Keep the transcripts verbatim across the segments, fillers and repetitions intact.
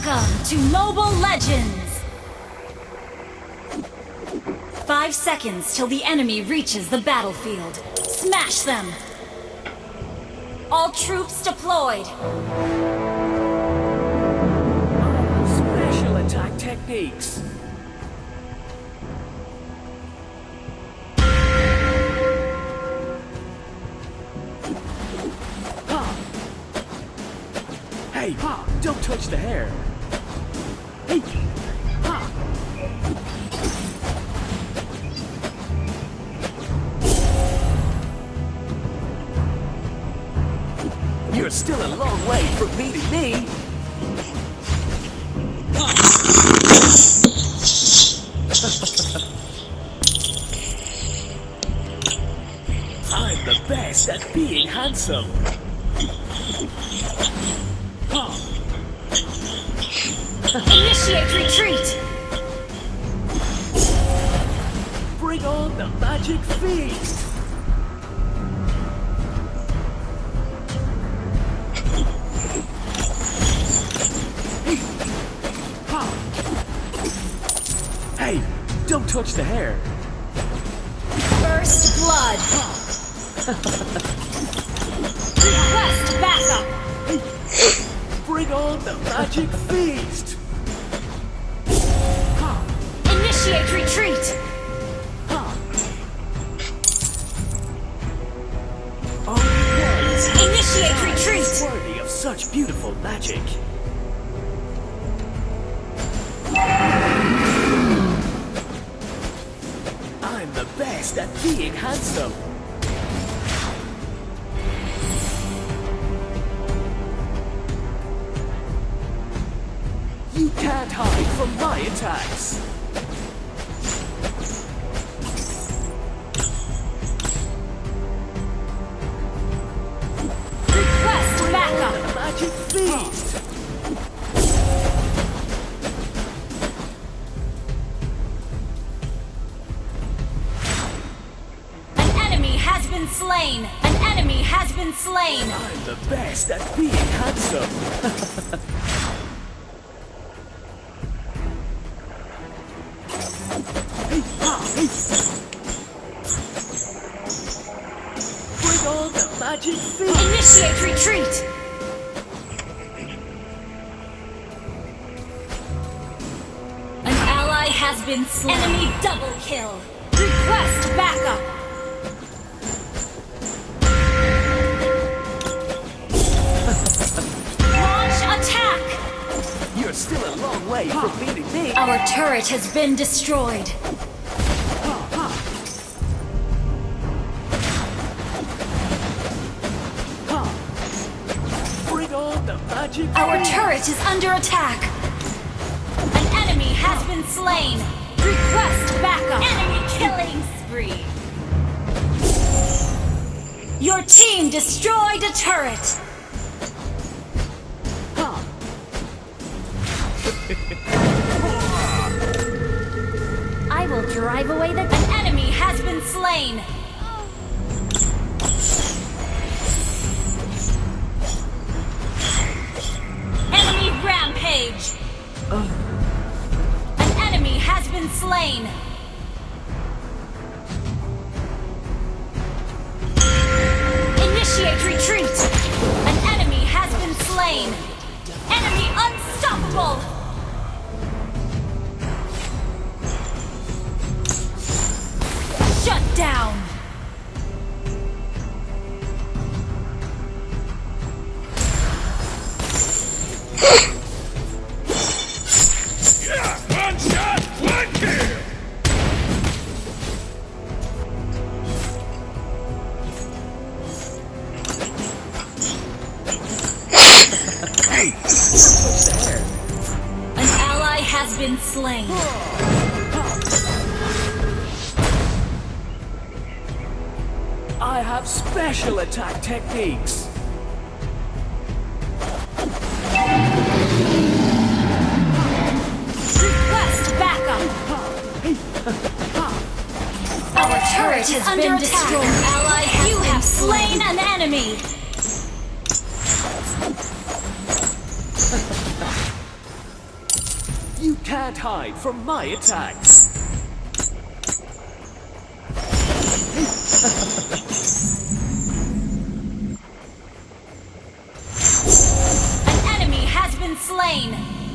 Welcome to Mobile Legends! Five seconds till the enemy reaches the battlefield. Smash them! All troops deployed! Special attack techniques. Hey, ha! Don't touch the hair. Hey, ha! You're still a long way from beating me. I'm the best at being handsome. Initiate retreat! Bring on the magic feast! Hey, don't touch the hair. First blood! Request backup! Bring on the magic feast! Initiate retreat! Oh, Initiate retreat! worthy of such beautiful magic. I'm the best at being handsome. You can't hide from my attacks. Request backup! Magic feast. An enemy has been slain! An enemy has been slain! I'm the best at being handsome. Hey, ah, hey. Bring on the magic feast. Initiate retreat! An ally has been slain. Enemy double kill! Request backup! Launch attack! You're still a long way from beating me. Our turret has been destroyed. Bring on the magic Our feast. turret is under attack. An enemy has been slain. Request backup. Enemy killing spree. Your team destroyed a turret. I will drive away the... An enemy has been slain. Enemy rampage. An enemy has been slain. Initiate retreat. An enemy has been slain. Enemy unstoppable. Shut down! Yeah, one shot, one kill. Hey, don't touch the hair. An ally has been slain. I have special attack techniques. Request backup! Our turret has been destroyed. Ally has you have slain an enemy! can't hide from my attacks. An enemy has been slain.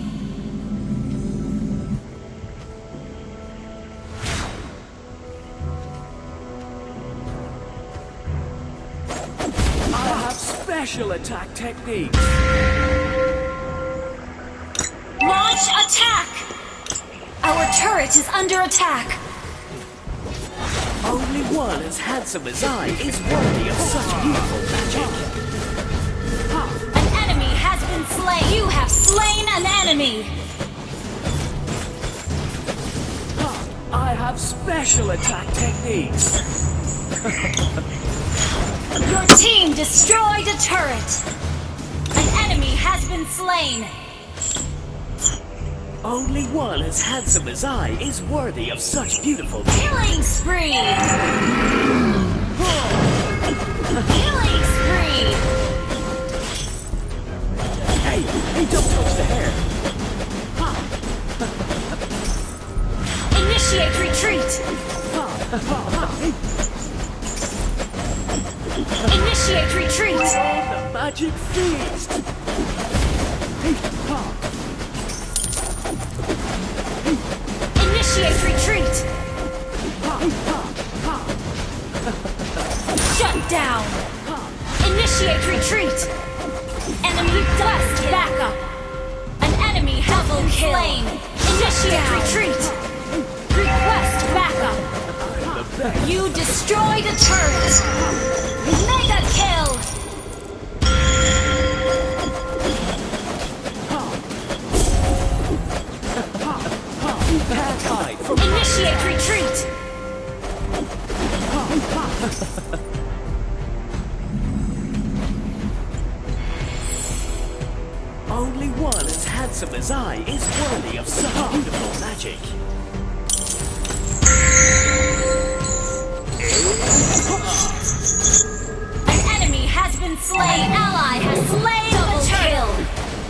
I have special attack techniques. Launch attack! Our turret is under attack. Only one as handsome as I is worthy of such beautiful magic. An enemy has been slain. You have slain an enemy. I have special attack techniques. Your team destroyed a turret. An enemy has been slain. Only one as handsome as I is worthy of such beautiful Killing spree! Killing spree! Hey, hey, don't touch the hair. Initiate retreat! Initiate retreat! The magic feast. Initiate retreat! Shut down! Initiate retreat! Enemy request backup! An enemy has been slain! Initiate retreat! Request backup! You destroyed a turret! Mega kill! Can't hide from Initiate retreat! Only one as handsome as I is worthy of such beautiful magic. An enemy has been slain! An ally has slain the turtle!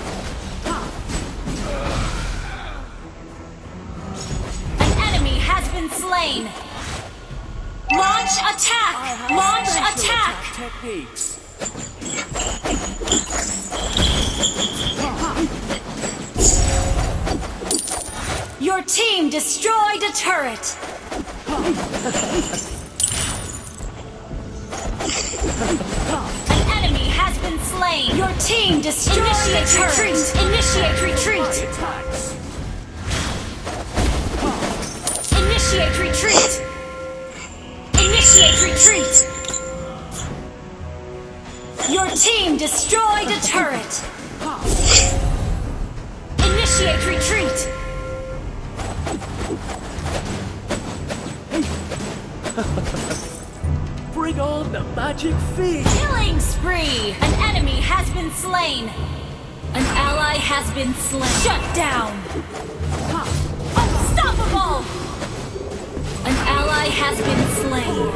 An enemy has been slain! Launch attack! Launch Special attack! techniques. Your team destroyed a turret! An enemy has been slain! Your team destroyed a turret! Initiate retreat! Attacks. Initiate retreat! Initiate retreat! Your team destroyed a turret! Initiate retreat! Bring on the magic feast. Killing spree! An enemy has been slain! An ally has been slain! Shut down! Unstoppable! An ally has been slain!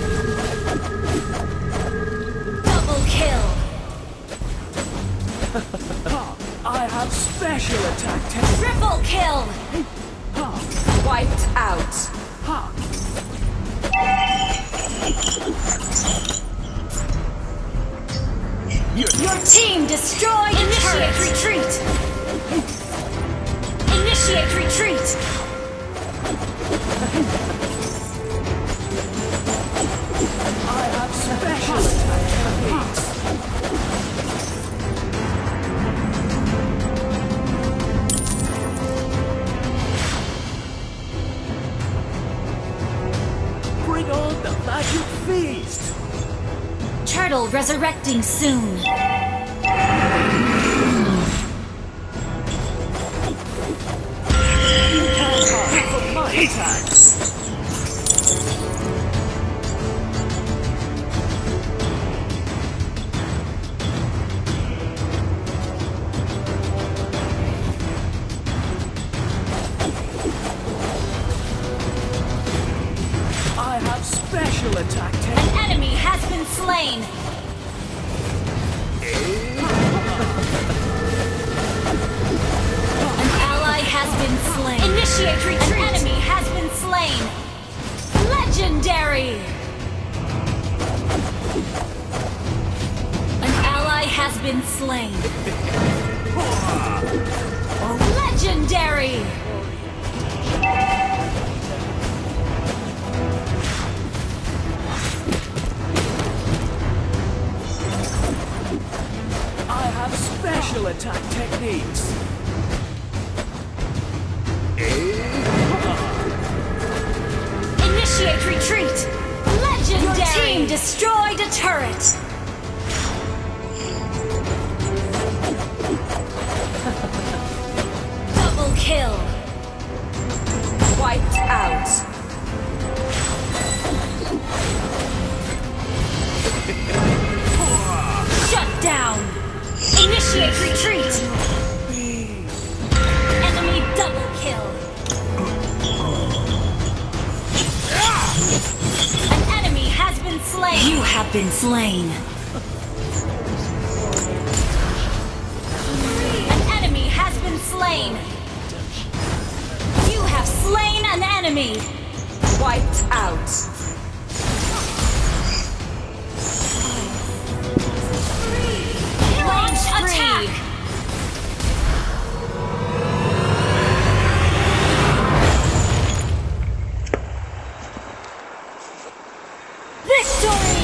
Double kill! I have special attack techniques. Triple kill! Wiped out! Your team destroyed a turret! Initiate retreat! Initiate retreat! I have special attack techniques. Bring on the magic feast. Turtle resurrecting soon! You can't hide from my attacks. I have special attack techniques. An enemy has been slain! An ally has has been slain. Initiate retreat. An enemy has been slain. Legendary. An ally has been slain. Legendary. I have special attack techniques. Initiate retreat. Legendary. Your team destroyed a turret. Double kill. Wiped out. Shut down. Initiate retreat. Enemy double kill. An enemy has been slain. You have been slain. An enemy has been slain. You have slain an enemy. Wiped out. Launch attack. Victory!